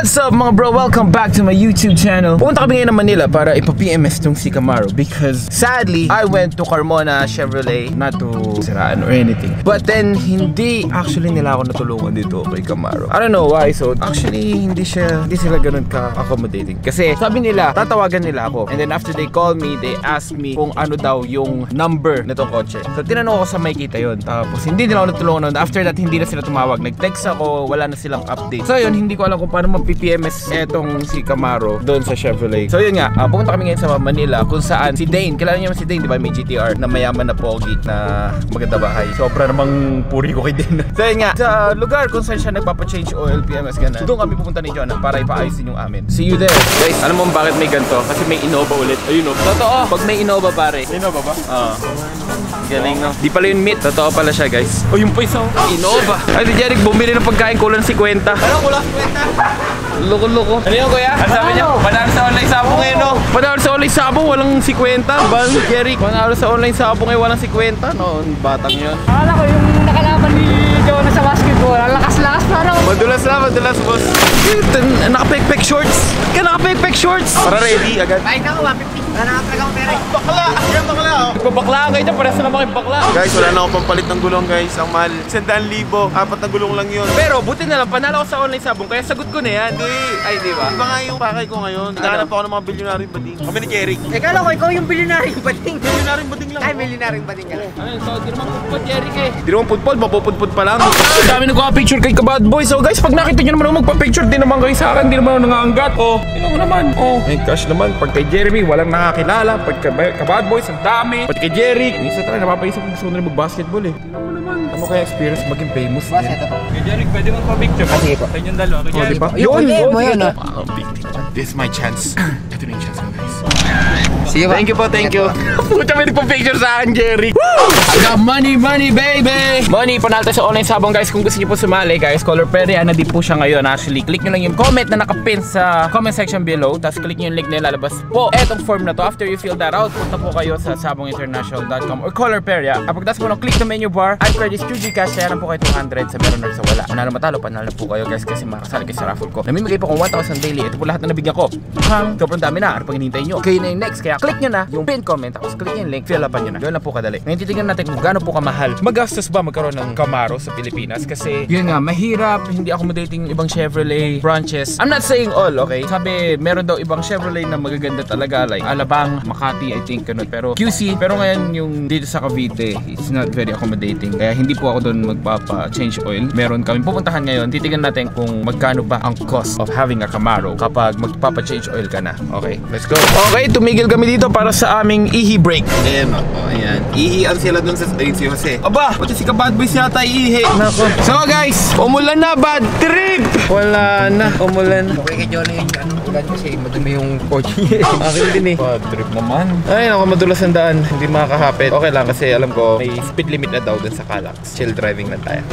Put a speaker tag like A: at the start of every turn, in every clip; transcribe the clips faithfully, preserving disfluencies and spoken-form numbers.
A: What's up mga bro? Welcome back to my YouTube channel. Pumunta kami ngayon ng Manila para ipa-P M S tong si Camaro because sadly, I went to Carmona Chevrolet, not to siraan or anything. But then, hindi actually nila ako natulungan dito kay Camaro. I don't know why. So actually, hindi siya, hindi sila ganun ka-accommodating. Kasi sabi nila, tatawagan nila ako. And then after they call me, they ask me kung ano daw yung number nitong kotse. So tinanong ko sa may kita yun. Tapos hindi nila ako natulungan nun. After that, hindi na sila tumawag. Nag-text ako, wala na silang update. So yun, hindi ko alam kung paano mag-P M S etong si Camaro doon sa Chevrolet. So yun nga, uh, pumunta kami ngayon sa Manila kung saan si Dane, kilala niyo naman si Dane, di ba? May G T R na mayaman na pogi na maganda bahay. Sobra namang puri ko kay Dane. So yun nga, sa lugar kung saan siya nagpapa-change oil, P M S ganun. Doon kami pupunta ni Jonah para ipaayusin yung amin. See you there. Guys, alam mo bakit may ganito? Kasi may Innova ulit. Ayun o. Totoo, pag may Innova pare.
B: Innova ba?
A: Oo. Galing no. Di pala yung meat. Totoo pala siya guys. O yung paisa. Innova. Ay di Jeric, bumili ng pagkain kulang fifty.
B: Ano kulang fifty?
A: Loko-loko. Ano yun kuya? Ang sabi niya, panalo sa online sabong ngayon no? Panalo sa online sabong, walang fifty. Bang Jeric, panalo sa online sabong ngayon, walang fifty. No, batang yun.
C: Akala ko yung nakalaban ni Jonah sa basketball, ang lakas-lakas parang.
A: Madulas na, madulas boss. Naka-pek-pek shorts. Ka naka-pek-pek shorts. Para ready agad.
C: Ay, nako, one fifty. Wala na talaga akong pera.
B: Bakla! Yan bakla oh!
A: Nagpabakla kayo dyan, parehas na naman kayo bakla.
B: Guys, wala na akong pampalit ng gulong guys. Ang mahal. Sandaan libo. Apat na gulong lang yun.
A: Pero buti na lang, panalo ko sa online sabong, kaya sagot ko na yan.
B: Hindi.
A: Ay, di ba?
B: Iba nga yung pakay ko ngayon. Naghahanap ako ng mga bilyonary bading. Kami ni Jeric.
C: Eh, kala ko ikaw yung bilyonaryong bading.
B: Bilyonary bading lang.
C: Ay, bilyonaryong bading ka lang.
A: Ano yun? So, di naman pupod, Jeric eh. Di naman pudpod, mapupudpod pa lang. Ang dami nagpa-picture kay Kabad Boy. So guys, pag nakita nyo naman ako magpa-picture, di naman kayo sa akin, di naman ako nangaanggat. Oh, yun ako naman. Oh, may cash naman. Pag kay Jeremy, walang nakakilala. Pag kay Kabad Boys, ang dami. Pag kay Jeric, isa talaga, napapaisip kung gusto ko na rin mag-basketball eh. Tingnan mo naman. Ano kaya experience maging famous din?
B: Kay Jeric, pwede mong pa-picture.
C: Ah, sige po.
B: Sa inyong dalawa. Kay
A: Oh,
B: Jeric.
A: di ba?
C: Yun, yun, mo yun ah.
A: Wow, big deal. This is my chance. Ito na yung chance ko guys.
C: Sige po.
A: Thank you po, thank you. Puta, may nagpa-picture sa akin, Jeric. I got money, money, baby! Money, panalo tayo sa online sabong guys. Kung gusto niyo po sumali guys, Color Perry, na di po siya ngayon. Actually, click nyo lang yung comment na nakapin sa comment section below. Tapos click nyo yung link na ilalabas po etong form na to. After you fill that out, punta po kayo sa sabong international dot com or Color Perry. Kapag tas po nang click the menu bar, at credits two Gcash, kaya lang po kayo two hundred sa meron or sa wala. Manalo matalo, panalo po kayo guys kasi makasali kayo sa raffle ko. Namimigay po kung one thousand daily. Ito po lahat na nabigyan ko. Hang, sobrang dami na. Ano pang hinihintay nyo? Kayo na yung next. Kaya click nyo na yung pin comment. Tapos click nyo yung link. Fill upan nyo na. Yun lang po kadali. Ngayon titignan natin kung gaano po kamahal. Magastos ba magkaroon ng Camaro sa Pilipinas? Kasi yun nga, mahirap. Hindi accommodating ibang Chevrolet branches. I'm not saying all, okay? Sabi, meron daw ibang Chevrolet na magaganda talaga. Like Alabang, Makati, I think, ganun. Pero Q C. Pero ngayon yung dito sa Cavite, it's not very accommodating. Kaya hindi po ako doon magpapa-change oil. Meron kami pupuntahan ngayon. Titignan natin kung magkano ba ang cost of having a Camaro kapag magpapa-change oil ka na. Okay, let's go. Okay, tumigil kami dito para sa aming ihi break.
B: Ayan ako, ayan. Ihian sila dun sa... Ayun si Jose.
A: Aba, pati si Kabad Boys yata ihi. Nako. So guys, umulan na, bad trip! Wala na, umulan.
C: Okay kay Jonah yung ano, ulan kasi madumi yung Porsche niya.
A: Akin din eh. Bad trip naman. Ay, ako madulas ang daan. Hindi makakahapit. Okay lang kasi alam ko may speed limit na daw dun sa Calax. Chill driving lang tayo.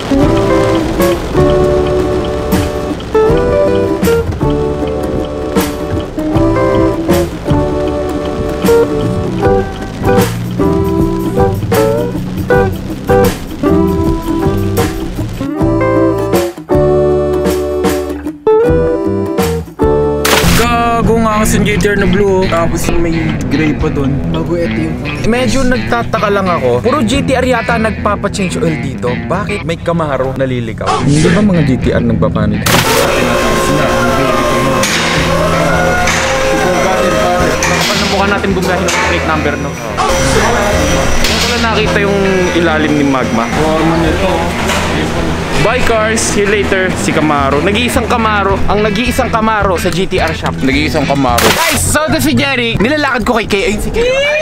A: Yung G T R na blue, tapos may gray pa dun.
C: Bago ito yung...
A: Medyo nagtataka lang ako. Puro G T R yata nagpapa-change oil dito. Bakit may Camaro naliligaw? Hindi ba mga G T R nagpapanit? Kapag mukha natin bumiyahin ng plate number, no? Kung wala nakita yung ilalim ni Magma.
B: Forma nito.
A: Bye cars, see you later. Si Camaro, nag-iisang Camaro. Ang nag-iisang Camaro sa G T R shop. Nag-iisang Camaro. Guys, so ito si Jeric. Nilalakad ko kay Kay. Ayun si Kay.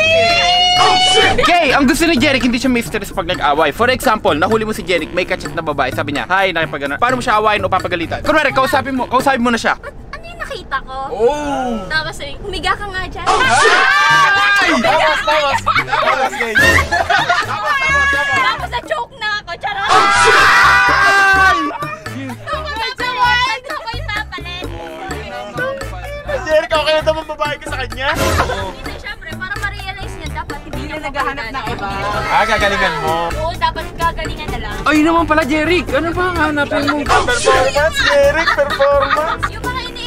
A: Kay, ang gusto ni Jeric, hindi siya mistress pag nag-away. For example, nahuli mo si Jeric, may kachat na babae. Sabi niya, hi, nakipag-ano. Paano mo siya awayin o papagalitan? Kunwari, kausapin mo, kausapin mo na siya.
D: Ano yung nakita ko?
A: Oh!
D: Tapos eh, humiga ka nga dyan.
A: Ay!
B: Tawas, tawas! Tawas, guys!
D: Tapos na-choke na ako. Charot! Papalit! Ako yung papalit.
B: Jeric, okay na naman babae ka sa kanya?
D: Hindi, syempre, para ma-realize niya, dapat hindi niya naghahanap na iba.
B: Ah, gagalingan mo.
D: Oo, dapat gagalingan na lang.
A: Ay naman pala, Jeric. Ano ba ang hanapin mo?
B: Performance, Jeric, performance.
D: Yung mga ini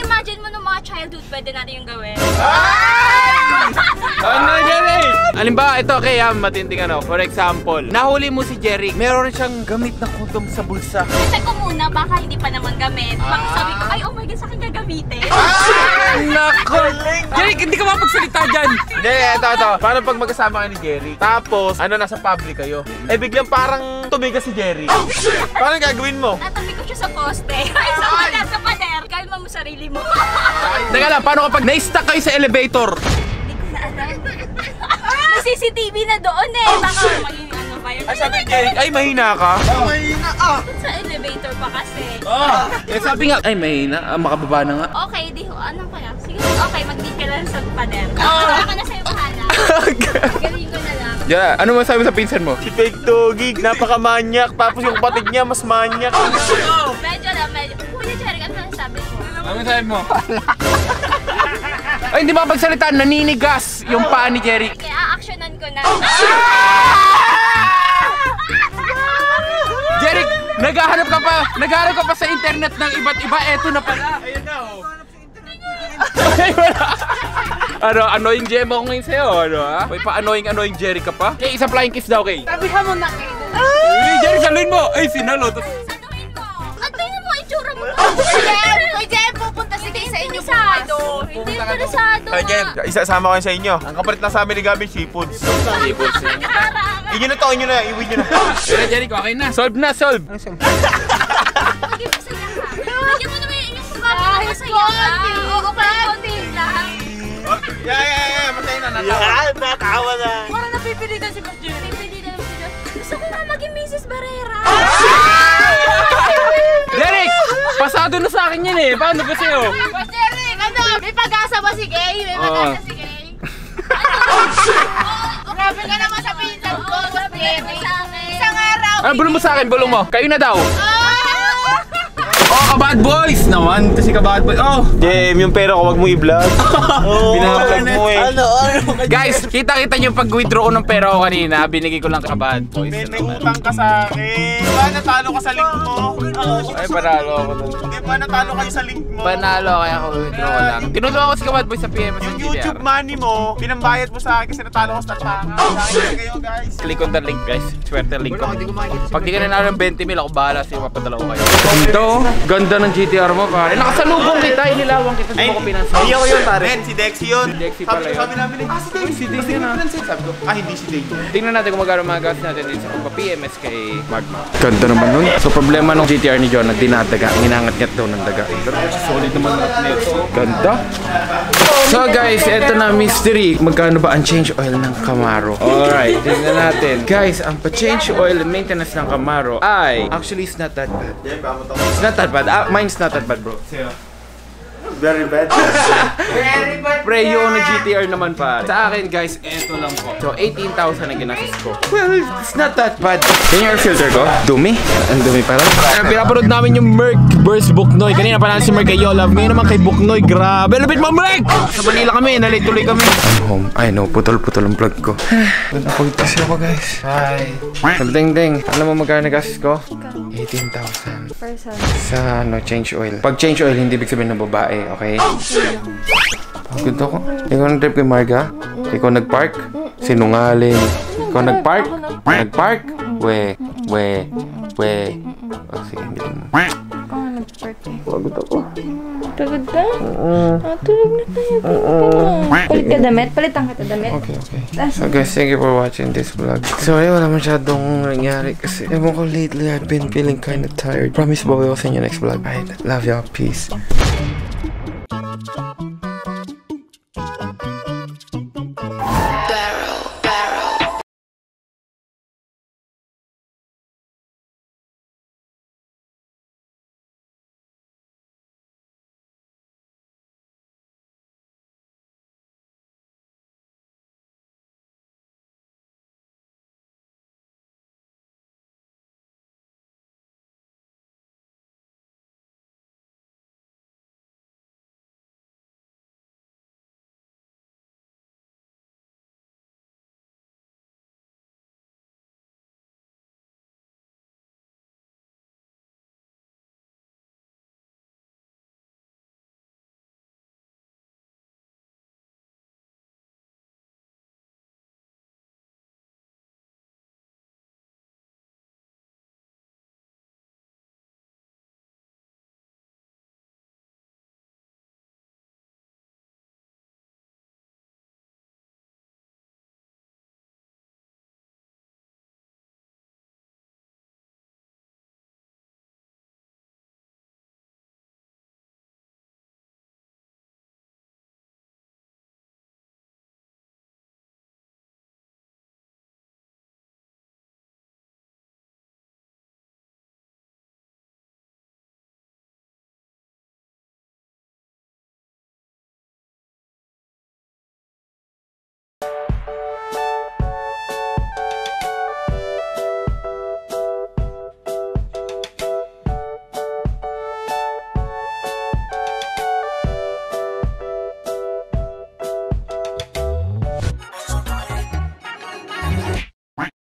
D: childhood, pwede natin yung gawin.
A: Ano, Jerry? Halimbawa, ito kaya matinding ano. For example, nahuli mo si Jerry. Meron siyang gamit na kondom sa bulsa.
D: Kasi ko muna, baka hindi pa naman gamit. Baka sabi ko, ay oh my god, sa akin gagamitin.
A: Nako! Jerry, hindi ka mapagsalita dyan.
B: Hindi, ito, ito. Paano pag magkasama ka ni Jerry? Tapos, ano, nasa public kayo? Eh, biglang parang tumigas si Jerry. Paano gagawin mo?
D: Tatabi ko siya sa poste. Ay, sa pader, sa pader. Kalma mo sarili mo.
A: Teka lang, paano kapag na-stuck kayo sa elevator?
D: Hindi ko na alam. May C C T V na doon eh. Baka maging ano ba yun?
B: Ay, sabi ni Jerry, ay, mahina ka?
D: Sa elevator pa kasi.
A: Ah, eh sabi nga, ay may na, ah, makababa na nga.
D: Okay, di ho. Ano kaya? Sige, okay, mag-dip ka lang sa pader. Baka na sa'yo bahala. Galing ko na lang.
A: Yeah, ano masabi sa pinsan mo?
B: Si Fake Doggy, napaka-manyak. Tapos yung kapatid niya, mas manyak.
D: Medyo lang, medyo. Kuya Jerry, ano ang sabi mo?
A: Ano sabi mo? Ay, hindi makapagsalita, naninigas yung paa ni Jerry.
D: Kaya a-actionan ko na.
A: Jerry, naghahanap ka pa, naghahanap ka pa sa internet ng iba't iba, eto na pala.
B: Ayun na, oh.
A: Ay, wala. Ano, annoying Gemma ko ngayon sa'yo, ano ha? May pa-annoying, annoying Jerry ka pa? Kay, isa flying kiss daw, kay.
C: Sabihan mo na kayo.
A: Ay, Jerry, saluhin mo! Ay, sinalo.
D: Sanuhin mo. At tingnan mo, itsura mo.
E: Kuya Jem, pupunta si Kay sa inyo
D: Interesado. Hindi interesado
B: Ay, Jem,
D: nga.
B: isasama ko yun sa inyo. Ang kapalit lang sa amin ni Gabi, seafoods. Inyo na to, inyo na, iwi nyo na.
A: Pero Jerry, okay na. Solve na, solve.
D: Maging masaya ka. Bigyan mo naman yung inyong mukha na masaya ka. Oo, kahit konti lang.
B: Yeah, yeah, yeah, masaya na, natawa. Yeah, natawa na.
C: Parang napipilitan si Boss Jerry.
D: Pipilitan mo sila. Gusto ko nga maging Missus Barrera.
A: Jerry, pasado na sa akin yan eh. Paano ba sa'yo?
E: Boss Jerry, ano? May pag-asa ba si Kay? May pag-asa si Kay? Grabe ka naman sa pinsan ko, Boss Jerry. Isang araw.
A: Ah, bulong mo sa akin, bulong mo. Kayo na daw. Oh, kabad boys naman. Ito si kabad boys. Oh.
B: Jem, yung pera ko, wag mo i-vlog. Binahalag mo eh. Ano, ano?
A: Guys, kita-kita nyo pag withdraw ko ng pera ko kanina, binigay ko lang kabad boys.
B: May, may utang ka sa akin. Di ba natalo ka sa link mo?
A: Ay, panalo ako dun.
B: Di ba natalo kayo sa link mo?
A: Panalo, kaya ako withdraw ko lang. Tinulungan ko si kabad boys sa P M S
B: Yung
A: ng G T R.
B: YouTube money mo, pinambayad mo sa akin kasi natalo ko sa tatanga. Dahil kayo guys.
A: Click on the link guys. Swerte link ko. Pag di ka nanalo ng twenty mil, ako bahala sa'yo, mapadala ko kayo. Ganda oh. Ganda ng G T R mo pare. Nakasalubong kita, inilawang kita sa mga pinansin.
B: Hindi ako yun pare. Ben, si Dexy yun.
A: Si Dexy
B: Sabi,
A: pala yun.
B: sabi namin eh, ah si Dexy.
A: Si Dexy na.
B: Sabi ko, ah hindi si Dexy.
A: Tingnan natin kung magkano mga gas natin dito sa pagpa-P M S kay Magma. Ganda naman nun. So problema ng G T R ni John, nagdinadaga. Ninangat-ngat daw ng daga. Pero solid naman natin ito. Ganda. So guys, eto na mystery. Magkano ba ang change oil ng Camaro? Alright, tingnan natin. Guys, ang pa-change oil maintenance ng Camaro ay actually it's not that bad. It's not that bad. Ah, mine's not that bad, bro.
B: Very bad.
A: Pre, yung na G T R naman pare. Sa akin guys, eto lang po. So eighteen thousand ang ginastos ko. Well, it's not that bad. Yan yung air filter ko. Dumi. Ang dumi pala. Uh, pinapanood namin yung Merc versus Buknoy. Kanina pa natin si Merc kay Yolove. Ngayon naman kay Buknoy. Grabe. Lapit mo, Merc! Sa Manila kami. Nalate tuloy kami. I'm home. I know. Putol-putol ang vlog ko. Napagtas ako guys. Hi. Ding-ding. Alam mo magkano nagastos ko? eighteen thousand. Sa ano, change oil. Pag change oil, hindi ibig sabihin ng babae. Okay? Pagod ako. Ikaw nag-trip kay Marga? Ikaw nag-park? Sinungaling. Ikaw nag-park? Nag-park? We, we, we. Oh, sige, hindi mo. Pagod ako.
E: Pagod ka? Ah, tulog na tayo. Palit ka damit? Palitan ka ta damit?
A: Okay, okay. So guys, thank you for watching this vlog. Sorry, wala masyadong nangyari kasi ewan ko lately I've been feeling kinda tired. Promise bawi ako sa inyo next vlog. Alright, love y'all. Peace.